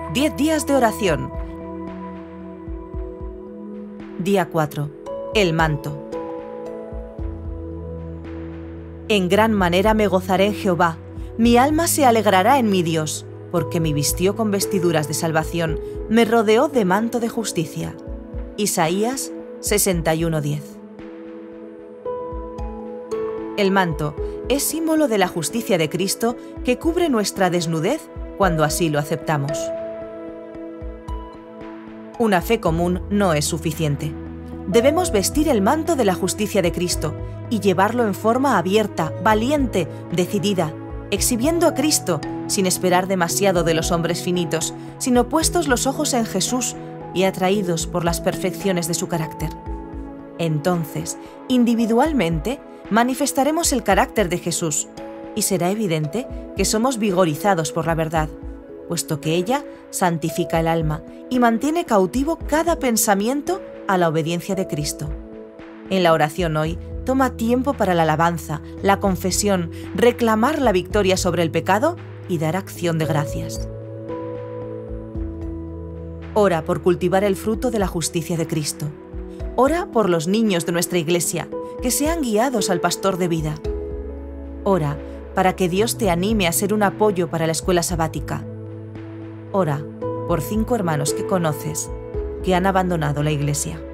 10 días de oración. Día 4. El manto. En gran manera me gozaré en Jehová, mi alma se alegrará en mi Dios, porque me vistió con vestiduras de salvación, me rodeó de manto de justicia. Isaías 61:10. El manto es símbolo de la justicia de Cristo que cubre nuestra desnudez cuando así lo aceptamos. Una fe común no es suficiente. Debemos vestir el manto de la justicia de Cristo y llevarlo en forma abierta, valiente, decidida, exhibiendo a Cristo sin esperar demasiado de los hombres finitos, sino puestos los ojos en Jesús y atraídos por las perfecciones de su carácter. Entonces, individualmente, manifestaremos el carácter de Jesús y será evidente que somos vigorizados por la verdad, puesto que ella santifica el alma y mantiene cautivo cada pensamiento a la obediencia de Cristo. En la oración hoy, toma tiempo para la alabanza, la confesión, reclamar la victoria sobre el pecado y dar acción de gracias. Ora por cultivar el fruto de la justicia de Cristo. Ora por los niños de nuestra iglesia, que sean guiados al pastor de vida. Ora para que Dios te anime a ser un apoyo para la escuela sabática. Ora por 5 hermanos que conoces que han abandonado la iglesia.